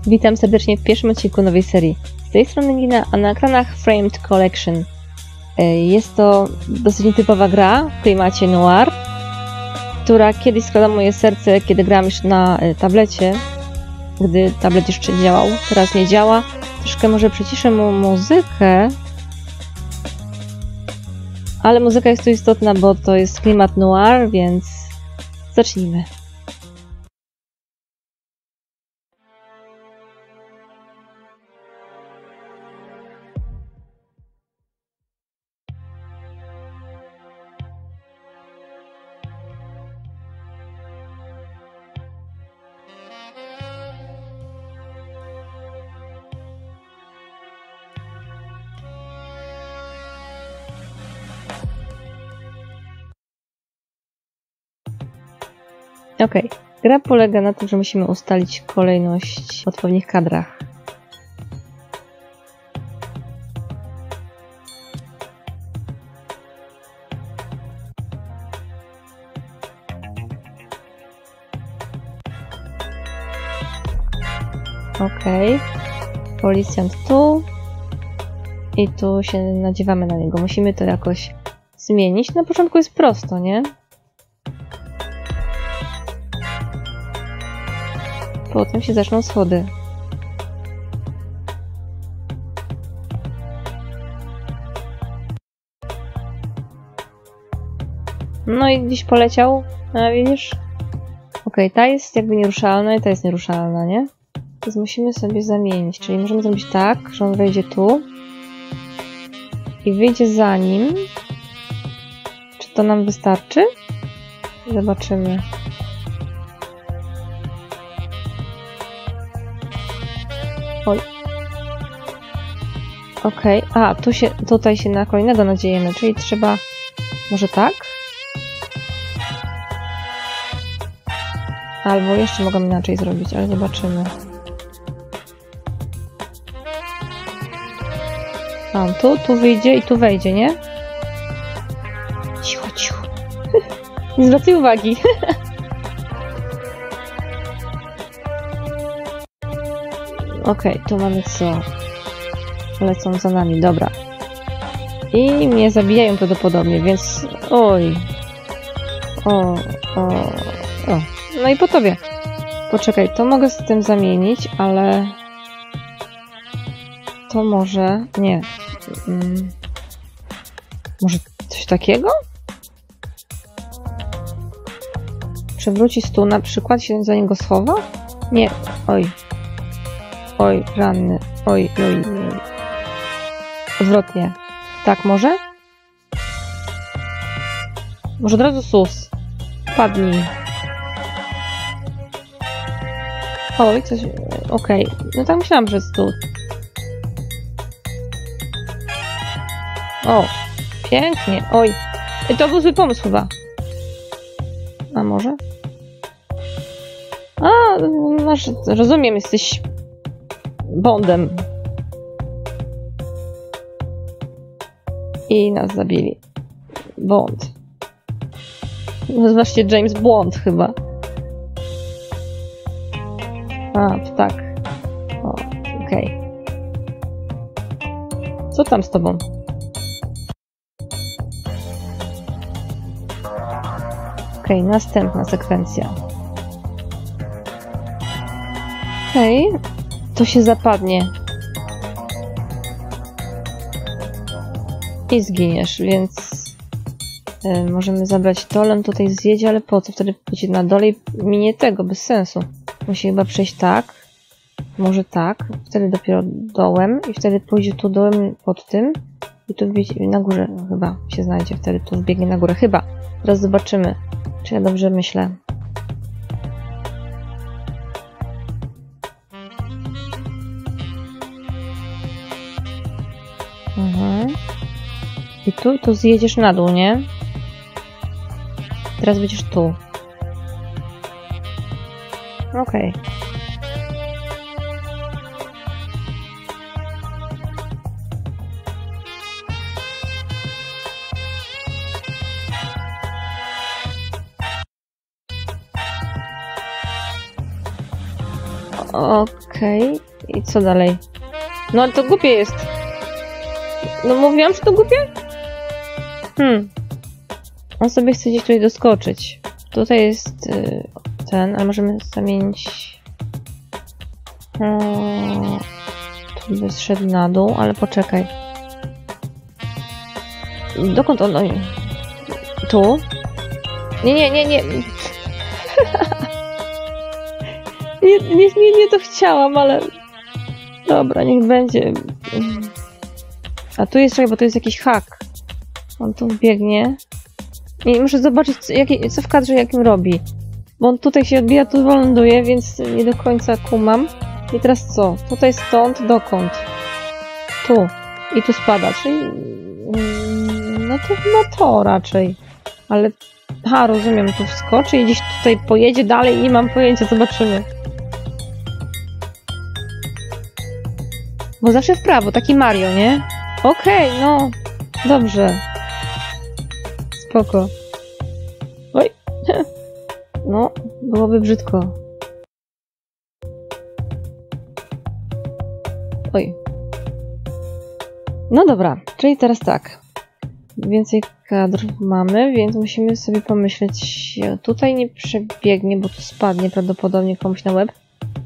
Witam serdecznie w pierwszym odcinku nowej serii. Z tej strony Nina, a na ekranach Framed Collection. Jest to dosyć nietypowa gra w klimacie noir, która kiedyś skradła moje serce, kiedy grałam jeszcze na tablecie, gdy tablet jeszcze działał. Teraz nie działa. Troszkę może przyciszę mu muzykę, ale muzyka jest tu istotna, bo to jest klimat noir, więc zacznijmy. Okej. Gra polega na tym, że musimy ustalić kolejność w odpowiednich kadrach. Okej. Policjant tu. I tu się nadziewamy na niego. Musimy to jakoś zmienić. Na początku jest prosto, nie? Potem się zaczną schody. No i gdzieś poleciał. A widzisz? Okej, ta jest jakby nieruszalna i ta jest nieruszalna, nie? Więc musimy sobie zamienić. Czyli możemy zrobić tak, że on wejdzie tu i wyjdzie za nim. Czy to nam wystarczy? Zobaczymy. Oj. Okej. A, tutaj się na kolejnego nadziejemy, czyli trzeba... Może tak? Albo jeszcze mogę inaczej zrobić, ale zobaczymy. A, tu wyjdzie i tu wejdzie, nie? Cicho, cicho. Nie zwracaj uwagi. Okej, tu mamy co? Lecą za nami, dobra. I mnie zabijają prawdopodobnie, więc... Oj. O. No i po tobie. Poczekaj, to mogę z tym zamienić, ale... To może... Nie. Może coś takiego? Przewróci stół na przykład, się za niego schowa? Nie. Oj. Oj, ranny. Oj. Odwrotnie. Tak, może? Może od razu sus. Padnij. Oj, coś... Okej. No tak myślałam, że jest tu. O, pięknie. Oj. To był zły pomysł chyba. A może? A, masz... Rozumiem, jesteś... Bondem. I nas zabili. Bond. Nazywa się James Bond chyba. A, tak. O, okej. Co tam z tobą? Okej, następna sekwencja. Okej. To się zapadnie. I zginiesz, więc możemy zabrać tolem, tutaj zjedzie, ale po co? Wtedy pójdzie na dole i minie tego, bez sensu. Musi chyba przejść tak. Może tak. Wtedy dopiero dołem i wtedy pójdzie tu dołem pod tym i tu na górze chyba się znajdzie. Wtedy tu wbiegnie na górę. Chyba. Teraz zobaczymy, czy ja dobrze myślę. I tu zjedziesz na dół, nie? Teraz będziesz tu. Okej. Okej. I co dalej? No ale to głupie jest. No mówiłam, że to głupie? On sobie chce gdzieś tutaj doskoczyć. Tutaj jest ten, ale możemy zamienić... Tu by zszedł na dół, ale poczekaj. Dokąd on... Tu? Nie. nie to chciałam, ale... Dobra, niech będzie. A tu jest, bo to jest jakiś hak. On tu biegnie. I muszę zobaczyć, co w kadrze jakim robi. Bo on tutaj się odbija, tu ląduje, więc nie do końca kumam. I teraz co? Tutaj stąd dokąd? Tu. I tu spada, czyli... No to chyba to raczej. Ale... Aha, rozumiem, tu wskoczy i gdzieś tutaj pojedzie dalej i nie mam pojęcia, zobaczymy. Bo zawsze w prawo, taki Mario, nie? Okej, no. Dobrze. Spoko. Oj. No, byłoby brzydko. Oj. No dobra, czyli teraz tak. Więcej kadr mamy, więc musimy sobie pomyśleć. Tutaj nie przebiegnie, bo tu spadnie prawdopodobnie komuś na łeb.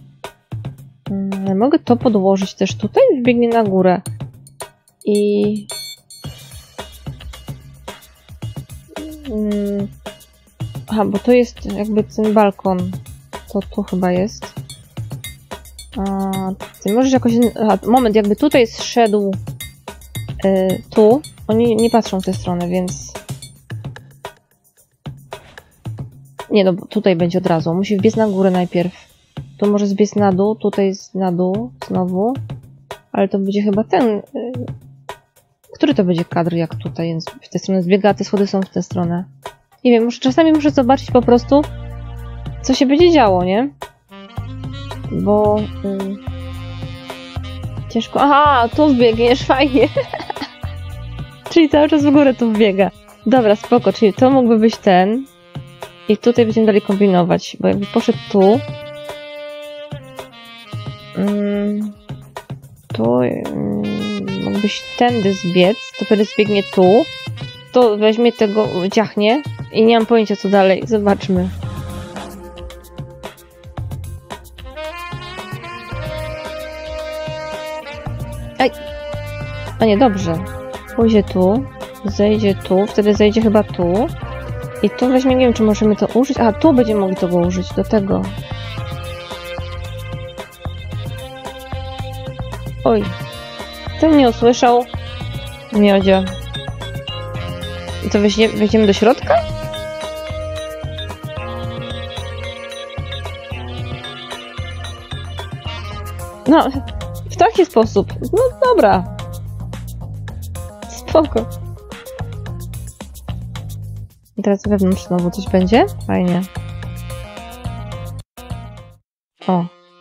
Mogę to podłożyć też tutaj, wbiegnie na górę. I... Aha, bo to jest jakby ten balkon. To tu chyba jest. Ty możesz jakoś... Aha, moment, jakby tutaj zszedł tu. Oni nie patrzą w tę stronę, więc... Nie, no bo tutaj będzie od razu. Musi wbiec na górę najpierw. Tu może zbiec na dół, tutaj jest na dół znowu. Ale to będzie chyba ten... Który to będzie kadr, jak tutaj w tę stronę zbiega, a te schody są w tę stronę. Nie wiem, czasami muszę zobaczyć po prostu, co się będzie działo, nie? Bo... ciężko... Aha, tu wbiegniesz, fajnie. Czyli cały czas w górę tu wbiega. Dobra, spoko, czyli to mógłby być ten. I tutaj będziemy dalej kombinować, bo jakby poszedł tu... tu... mógłbyś tędy zbiec, to wtedy zbiegnie tu. To weźmie tego, dziachnie i nie mam pojęcia co dalej. Zobaczmy. Aj! A nie, dobrze. Pójdzie tu, zejdzie tu, wtedy zejdzie chyba tu. I tu weźmie, nie wiem czy możemy to użyć. A, tu będziemy mogli tego użyć, do tego. Oj. Ten nie usłyszał. Miodzio. I to wejdziemy do środka? No, w taki sposób. No dobra. Spoko. I teraz wewnątrz znowu coś będzie? Fajnie. O.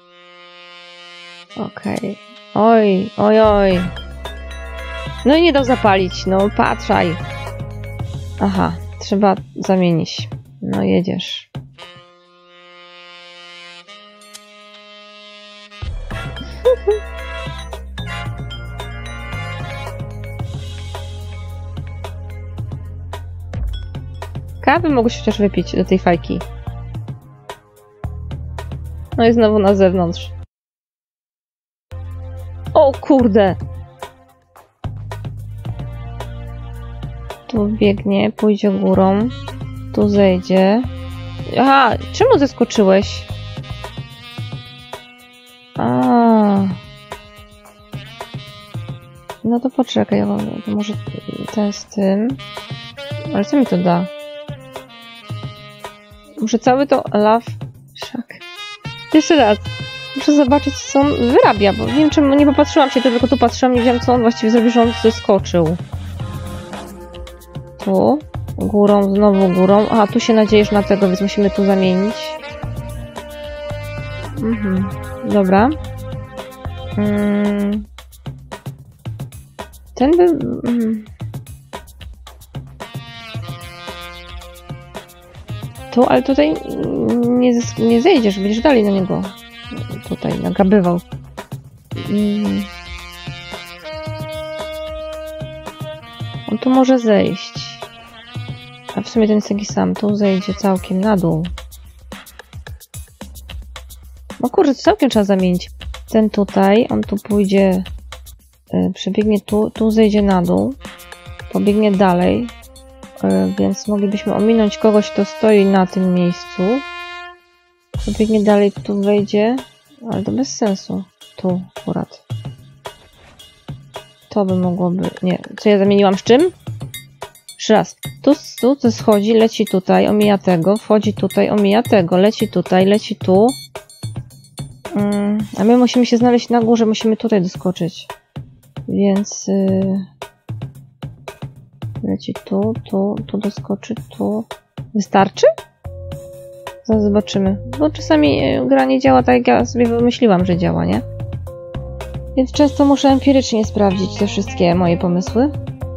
Okej. Oj, oj, oj. No i nie dał zapalić, no patrzaj. Aha, trzeba zamienić. No jedziesz. Kawy mogłeś chociaż wypić do tej fajki. No i znowu na zewnątrz. O kurde! Tu biegnie, pójdzie górą. Tu zejdzie. Aha, czemu zeskoczyłeś? No to poczekaj, to może ten z tym. Ale co mi to da? Muszę cały to... Love... Szak. Jeszcze raz. Muszę zobaczyć, co on wyrabia, bo wiem, czemu nie popatrzyłam się, to tylko tu patrzyłam, nie wiem, co on właściwie zrobił, że on zeskoczył. Tu. Górą, znowu górą. Aha, tu się nadziejesz na tego, więc musimy tu zamienić. Dobra. Ten by... Tu, ale tutaj nie zejdziesz, będziesz dalej na niego. tutaj nagabywał. On tu może zejść. A w sumie ten jest taki sam. Tu zejdzie całkiem na dół. No kurczę, to całkiem trzeba zamienić. Ten tutaj, on tu pójdzie, przebiegnie tu zejdzie na dół, pobiegnie dalej, więc moglibyśmy ominąć kogoś, kto stoi na tym miejscu. Pobiegnie dalej, tu wejdzie, ale to bez sensu. Tu akurat. To by mogłoby... Nie, co ja zamieniłam z czym? Jeszcze raz. Tu schodzi, leci tutaj, omija tego, wchodzi tutaj, omija tego, leci tutaj, leci tu. A my musimy się znaleźć na górze, musimy tutaj doskoczyć. Więc... leci tu doskoczy, tu... Wystarczy? Zaraz zobaczymy. Bo czasami gra nie działa tak, jak ja sobie wymyśliłam, że działa, nie? Więc często muszę empirycznie sprawdzić te wszystkie moje pomysły.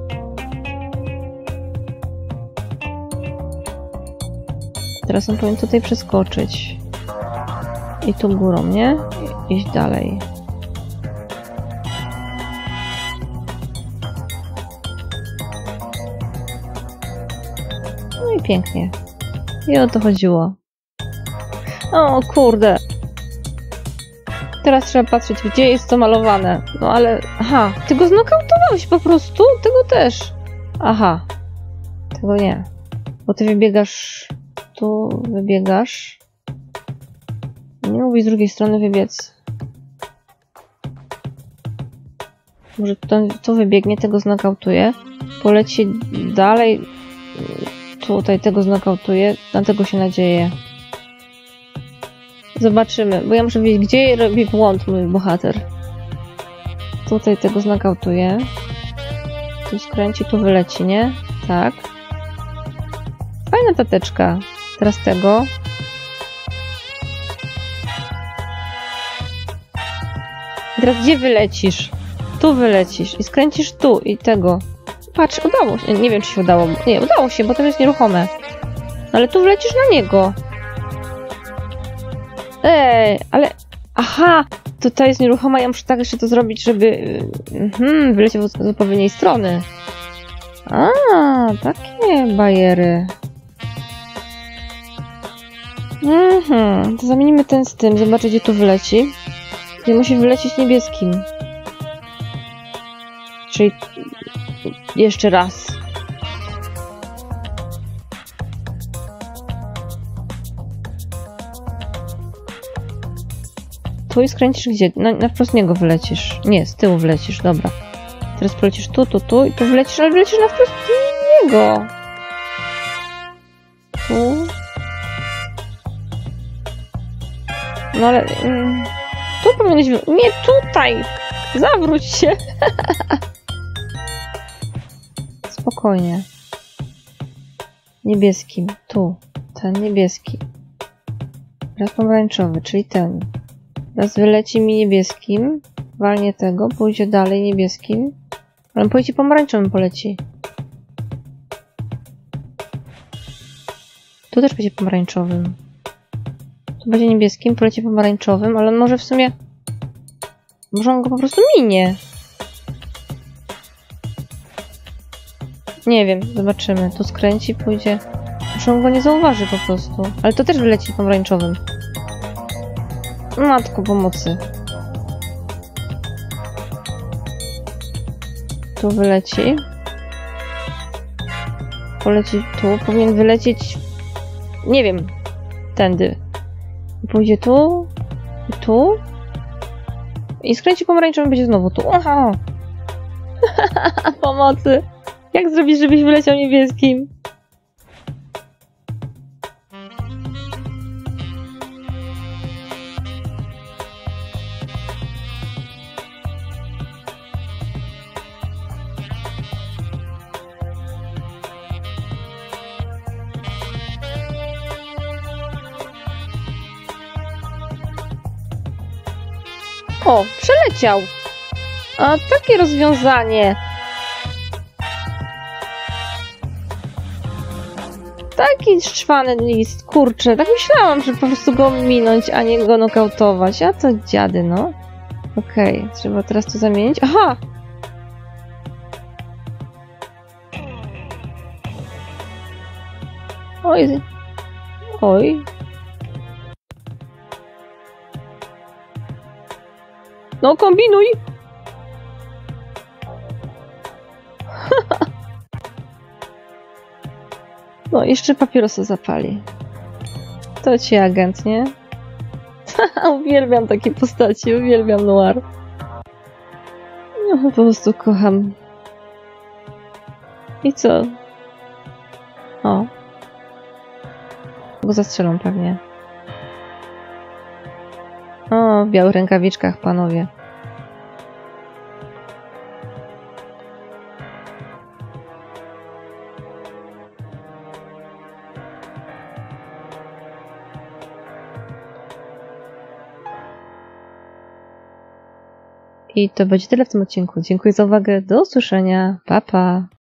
Teraz on powinien tutaj przeskoczyć. I tu górą, nie? Iść dalej. No i pięknie. I o to chodziło. O kurde. Teraz trzeba patrzeć, gdzie jest to malowane. No ale... Aha, ty go znokautowałeś po prostu? Tego też. Aha. Tego nie. Bo ty wybiegasz... Tu wybiegasz. Nie mógłbyś z drugiej strony wybiec. Może tu wybiegnie, tego znokautuje. Poleci dalej. Tutaj tego znokautuje. Na tego się nadzieję. Zobaczymy, bo ja muszę wiedzieć, gdzie robi błąd mój bohater. Tutaj tego znokautuje. Tu skręci, tu wyleci, nie? Tak. Fajna tateczka. Teraz tego. I teraz gdzie wylecisz? Tu wylecisz i skręcisz tu i tego. Patrz, udało się. Nie wiem, czy się udało. Nie, udało się, bo to jest nieruchome. Ale tu wlecisz na niego. Ale... Aha! To jest nieruchoma, ja muszę tak jeszcze to zrobić, żeby... wyleciał z odpowiedniej strony. A, takie bajery. To zamienimy ten z tym, zobaczę, gdzie tu wyleci. I musi wylecieć niebieskim. Czyli... Jeszcze raz. Tu i skręcisz gdzie? Na wprost niego wylecisz. Nie, z tyłu wlecisz, dobra. Teraz polecisz tu i tu wlecisz, ale wlecisz na wprost niego. Tu. No ale... tu powinieneś... Nie, tutaj! Zawróć się! Spokojnie. Niebieskim. Tu. Ten niebieski. Teraz pomarańczowy, czyli ten. Teraz wyleci mi niebieskim. Walnie tego. Pójdzie dalej niebieskim. Ale on pójdzie pomarańczowym, poleci. Tu też będzie pomarańczowym. Tu będzie niebieskim, poleci pomarańczowym, ale on może w sumie... Może on go po prostu minie. Nie wiem, zobaczymy. Tu skręci, pójdzie... Może on go nie zauważy po prostu. Ale to też wyleci pomarańczowym. Matko pomocy. Tu wyleci. Poleci tu. Powinien wylecieć... Nie wiem. Tędy. Pójdzie tu. I tu. I skręci pomarańczowym, będzie znowu tu. Aha! Pomocy! Jak zrobić, żebyś wyleciał niebieskim? O, przeleciał. A takie rozwiązanie. Taki szczwany list, kurczę. Tak myślałam, że po prostu go minąć, a nie go nokautować. A to dziady, no. Okej, trzeba teraz to zamienić. Aha! Oj. Oj. No, kombinuj! No, jeszcze papierosa zapali. To ci agent, nie? Uwielbiam takie postaci, uwielbiam noir. No, po prostu kocham. I co? O. Go zastrzelą pewnie. O, w białych rękawiczkach, panowie. I to będzie tyle w tym odcinku. Dziękuję za uwagę. Do usłyszenia. Pa, pa.